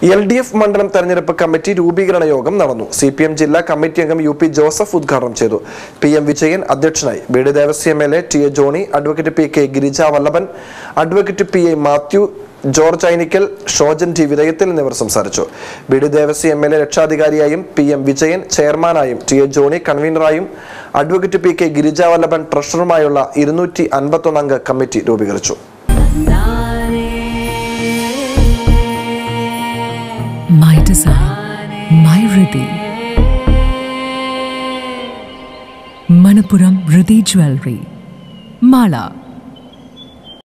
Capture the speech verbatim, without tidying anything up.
L D F മണ്ഡലം തെരഞ്ഞെടുപ്പ് committee രൂപീകരണ യോഗം നടന്നു. സി പി എം ജില്ലാ കമ്മിറ്റി അംഗം യു പി ജോസഫ് ഉദ്ഘാടനം ചെയ്തു. പി എം വിജയൻ അധ്യക്ഷനായി. B D Devaswom M L A T A Johny, advocate P K Girija Vallabhan, advocate P A Mathew, George Ainikkal, Shojan T വിധേയത്തിൽ എന്നിവർ സംസാരിച്ചു. B D Devaswom M L A രക്ഷാധികാരിയായും പി എം വിജയൻ ചെയർമാനായും ടി എ ജോണി കൺവീനറായും advocate P K Girija Vallabhan ട്രഷററുമായുള്ള ഇരുന്നൂറ്റി അൻപത്തൊന്ന് അംഗ കമ്മിറ്റി രൂപീകരിച്ചു. My design, my Riddhi. Manappuram Riddhi Jewelry. Mala.